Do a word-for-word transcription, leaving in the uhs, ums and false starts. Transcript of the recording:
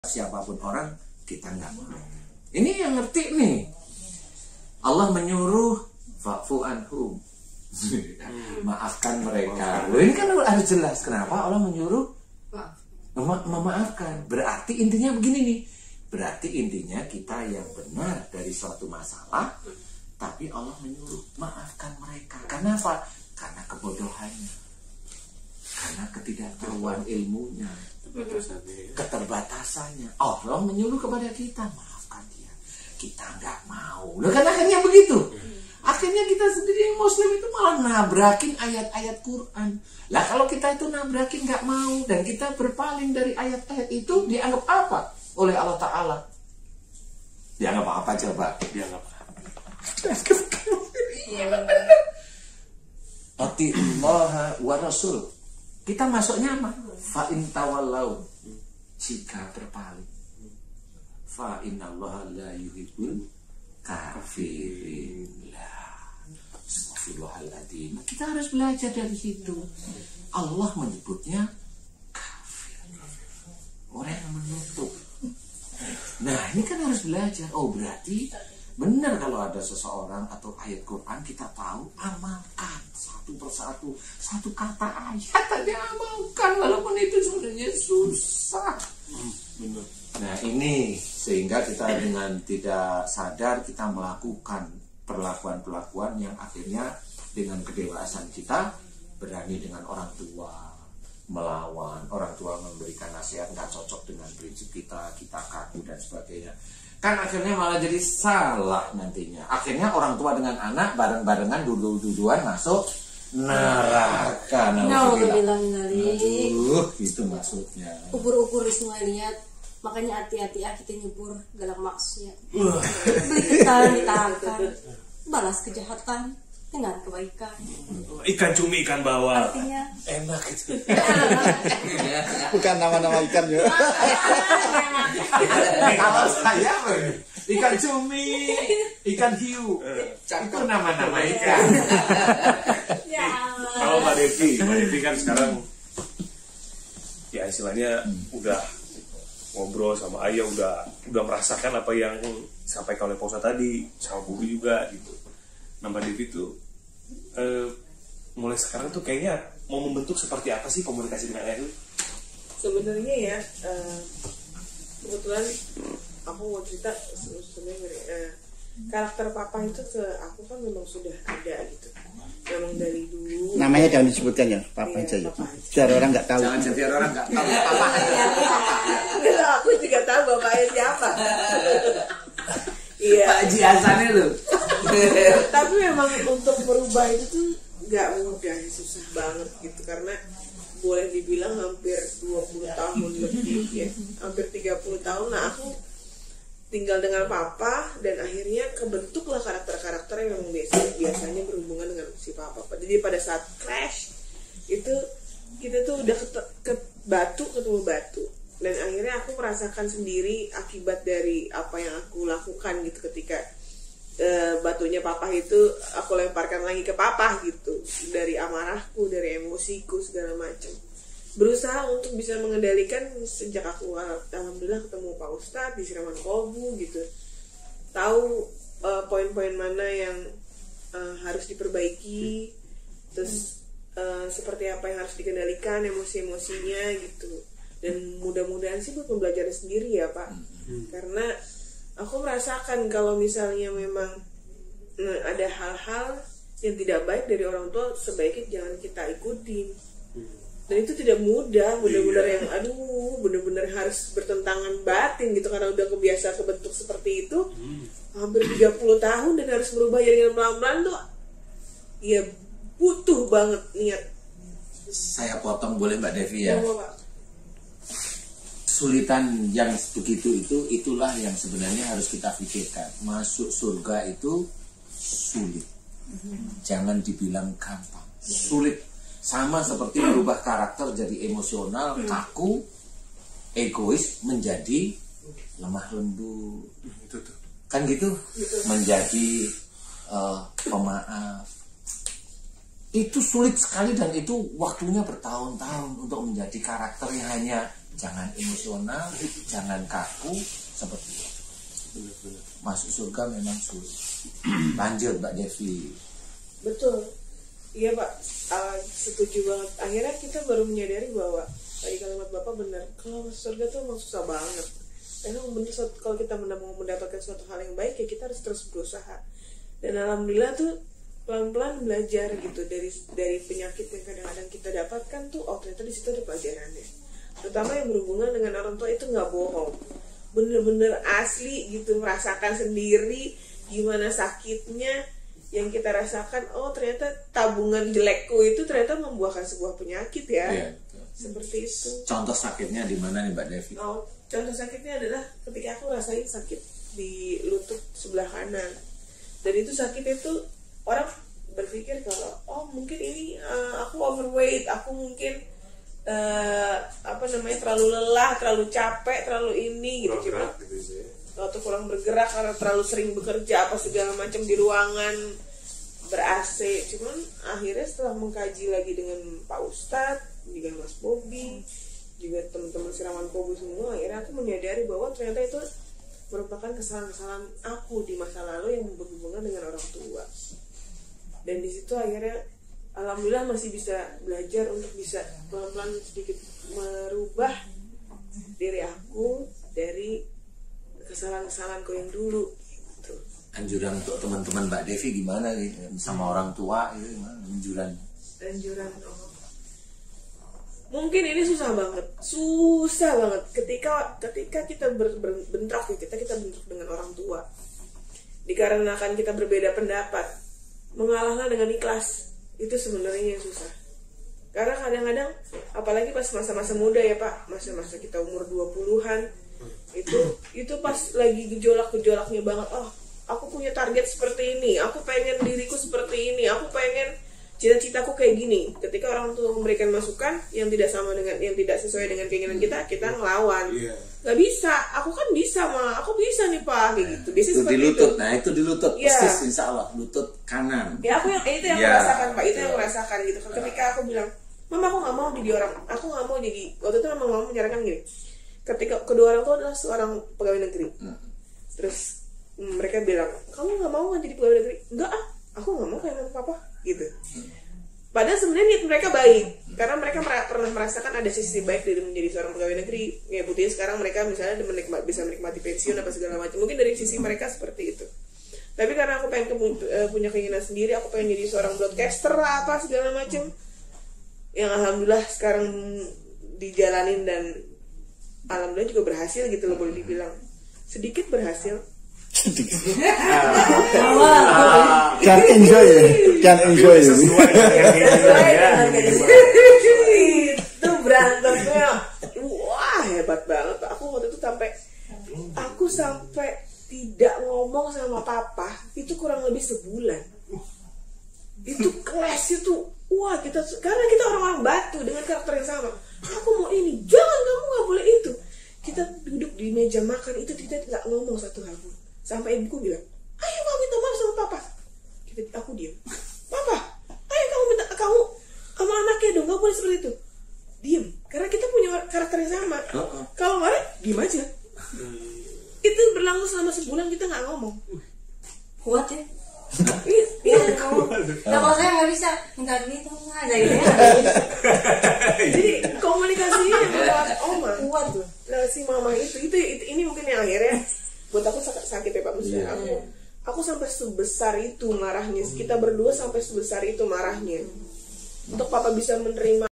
siapapun orang, kita nggak mau. Ini yang ngerti nih. Allah menyuruh fa'fu anhum. Maafkan mereka. Loh, ini kan harus jelas kenapa Allah menyuruh mema memaafkan. Berarti intinya begini nih. Berarti intinya kita yang benar dari suatu masalah, tapi Allah menyuruh maafkan mereka. Karena apa? Karena kebodohannya, karena ketidaktahuan ilmunya, keterbatasannya. Allah menyuruh kepada kita, maafkan dia. Kita nggak mau. Loh, kan akhirnya begitu. Akhirnya kita sendiri yang Muslim itu malah nabrakin ayat-ayat Quran. Lah kalau kita itu nabrakin nggak mau dan kita berpaling dari ayat-ayat itu, dianggap apa oleh Allah Ta'ala? Dianggap apa coba? Dianggap Ati'ullaha wa rasul. Kita masuknya apa? Fa'in tawallau, jika berpaling. Fa'innallaha la yuhibbul kafirin. Astagfirullahaladzim. Kita harus belajar dari situ. Allah menyebutnya kafir, orang yang menutup. Nah ini kan harus belajar. Oh berarti benar kalau ada seseorang atau ayat Quran kita tahu, amalkan satu persatu, satu kata ayat aja amalkan, walaupun itu sebenarnya susah. Benar. Nah ini sehingga kita dengan tidak sadar kita melakukan perlakuan-perlakuan yang akhirnya dengan kedewasaan kita berani dengan orang tua melawan, orang tua memberikan nasihat nggak cocok dengan prinsip kita, kita kaku dan sebagainya. Kan akhirnya malah jadi salah nantinya. Akhirnya orang tua dengan anak bareng-barengan duduk-duduan masuk neraka. Aduh, itu maksudnya. Ukur-ukur di sungai liat, makanya hati-hati ah kita nyebur galak maksudnya. Beli ketan ditangkap, balas kejahatan dengan kebaikan. Ikan cumi, ikan bawal. Artinya enak itu. Bukan nama-nama ikan ya. Kalau saya ikan cumi, ikan hiu, itu nama-nama ikan. ya Allah. Kalau Mbak Devi, Mbak Devi kan sekarang ya istilahnya udah ngobrol sama ayah, udah udah merasakan apa yang disampaikan oleh Pak Ustadz tadi, sama Bu juga gitu. Nah Mbak Devi tuh eh, mulai sekarang tuh kayaknya mau membentuk seperti apa sih komunikasi dengan ayah? Sebenarnya ya uh, kebetulan aku mau cerita sebenarnya uh, karakter papa itu ke aku kan memang sudah ada gitu, memang dari dulu. Namanya jangan disebutkan ya, papa Iya, aja ya. papa. Biar orang nggak tahu. Jangan jadi orang nggak tahu apa aja. Nggak, aku juga tahu bapaknya siapa. Iya. Pak Haji Hasan itu. Tapi memang untuk merubah itu tuh nggak mudah, susah banget gitu, karena boleh dibilang hampir dua puluh tahun lebih ya, hampir tiga puluh tahun. Nah aku tinggal dengan papa dan akhirnya kebentuklah karakter-karakter yang memang biasa, biasanya berhubungan dengan si papa. Jadi pada saat crash itu kita tuh udah ke, ke batu ketemu batu, dan akhirnya aku merasakan sendiri akibat dari apa yang aku lakukan gitu ketika uh, batunya papa itu aku lemparkan lagi ke papa gitu, dari amarahku, dari emosiku segala macam. Berusaha untuk bisa mengendalikan sejak aku alhamdulillah ketemu Pak Ustadz di siraman kolbu gitu, tahu uh, poin-poin mana yang uh, harus diperbaiki, terus uh, seperti apa yang harus dikendalikan emosi-emosinya gitu. Dan mudah-mudahan sih buat pembelajaran sendiri ya Pak, hmm. karena aku merasakan kalau misalnya memang nah, ada hal-hal yang tidak baik dari orang tua, sebaiknya jangan kita ikutin. Dan itu tidak mudah, benar-benar yang aduh, benar-benar harus bertentangan batin gitu, karena udah kebiasa kebentuk seperti itu hmm. hampir tiga puluh tahun, dan harus berubah jadi pelan-pelan tuh ya butuh banget niat. Saya potong boleh Mbak Devi ya? Oh, Pak. Kesulitan yang begitu itu, itulah yang sebenarnya harus kita pikirkan. Masuk surga itu sulit, jangan dibilang gampang, sulit. Sama seperti merubah karakter jadi emosional, kaku, egois menjadi lemah lembut, kan gitu, menjadi uh, pemaaf. Itu sulit sekali, dan itu waktunya bertahun-tahun untuk menjadi karakter yang hanya jangan emosional, jangan kaku seperti itu. Masuk surga memang sulit. Lanjut Mbak Devi. Betul, iya Pak, uh, setuju banget. Akhirnya kita baru menyadari bahwa tadi kalimat Bapak benar, kalau masuk surga tuh emang susah banget. Karena bener, kalau kita mau mendapatkan suatu hal yang baik ya kita harus terus berusaha. Dan alhamdulillah tuh pelan-pelan belajar gitu dari dari penyakit yang kadang-kadang kita dapatkan tuh, oh ternyata di situ ada pelajarannya. Terutama yang berhubungan dengan orang tua itu nggak bohong, bener-bener asli gitu, merasakan sendiri gimana sakitnya yang kita rasakan. Oh ternyata tabungan jelekku itu ternyata membuahkan sebuah penyakit ya. Iya. Seperti itu. Contoh sakitnya di mana nih Mbak Devi? Oh, contoh sakitnya adalah ketika aku rasain sakit di lutut sebelah kanan. Dan itu sakit itu orang berpikir kalau oh mungkin ini uh, aku overweight, aku mungkin uh, apa namanya terlalu lelah, terlalu capek, terlalu ini gitu. Cuma atau kurang bergerak karena terlalu sering bekerja apa segala macam di ruangan ber-A C. Cuman akhirnya setelah mengkaji lagi dengan Pak Ustadz, dengan Mas Bobi, juga teman-teman siraman Kobu semua, akhirnya aku menyadari bahwa ternyata itu merupakan kesalahan-kesalahan aku di masa lalu yang berhubungan dengan orang tua. Dan di situ akhirnya alhamdulillah masih bisa belajar untuk bisa pelan-pelan sedikit merubah diri aku dari kesalahan-kesalahanku yang dulu gitu. Anjuran untuk teman-teman Mbak Devi gimana gitu sama orang tua itu gimana anjuran? Anjuran oh. Mungkin ini susah banget, susah banget ketika ketika kita ber, ber, bentrok ya, kita kita bentrok dengan orang tua. Dikarenakan kita berbeda pendapat, mengalahlah dengan ikhlas itu sebenarnya yang susah. Karena kadang-kadang apalagi pas masa-masa muda ya Pak, masa-masa kita umur dua puluhan itu itu pas lagi gejolak-gejolaknya banget. Oh, aku punya target seperti ini, aku pengen diriku seperti ini, aku pengen cita-citaku kayak gini. Ketika orang tua memberikan masukan yang tidak sama dengan yang tidak sesuai dengan keinginan kita, kita ngelawan. Yeah. Gak bisa, aku kan bisa mah, aku bisa nih Pak kayak gitu. Biasanya itu seperti di lutut. itu. Nah itu di lutut, Yeah. persis insya Allah lutut kanan. Ya aku yang itu yang Yeah. merasakan Pak, itu yang merasakan gitu. Ketika aku bilang, Mama aku nggak mau jadi orang, aku nggak mau jadi. Waktu itu Mama mau menyarankan gini. Ketika kedua orang tua adalah seorang pegawai negeri, hmm. terus hmm, mereka bilang, kamu nggak mau nggak jadi pegawai negeri? Enggak ah, aku nggak mau kayak papa gitu. Padahal sebenarnya niat mereka baik, karena mereka pernah merasakan ada sisi baik dari menjadi seorang pegawai negeri. Ya buktinya sekarang mereka misalnya menikmati, bisa menikmati pensiun apa segala macam. Mungkin dari sisi mereka seperti itu. Tapi karena aku pengen ke, punya keinginan sendiri, aku pengen jadi seorang broadcaster apa segala macam. Yang alhamdulillah sekarang dijalanin dan alhamdulillah juga berhasil gitu loh, boleh dibilang sedikit berhasil. Can enjoy ya, can enjoy ya. Itu berantemnya, wah hebat banget. Aku waktu itu sampai, aku sampai tidak ngomong sama papa itu kurang lebih sebulan. Itu kelas itu, wah kita karena kita orang-orang Batu dengan karakter yang sama. Aku mau ini, jangan kamu nggak boleh itu. Kita duduk di meja makan itu kita nggak ngomong satu hal pun. Sampai ibuku bilang, ayo kamu minta maaf sama papa. Kita, aku diam. Papa, ayo kamu minta kamu sama anaknya dong, nggak boleh seperti itu. Diam, karena kita punya karakter yang sama. Uh-uh. Kalau marah, diam aja. Itu berlangsung selama sebulan kita nggak ngomong. Kuat ya? Iya, kamu. Nah kalau saya nggak bisa, nggak gitu nggak ada ya. Jadi komunikasinya yang lewat oma kuat tuh. Nah si mama itu, itu, itu ini mungkin yang akhirnya buat aku sakit ya Pak Musa. Yeah. Aku, aku sampai sebesar itu marahnya. Kita berdua sampai sebesar itu marahnya. Untuk papa bisa menerima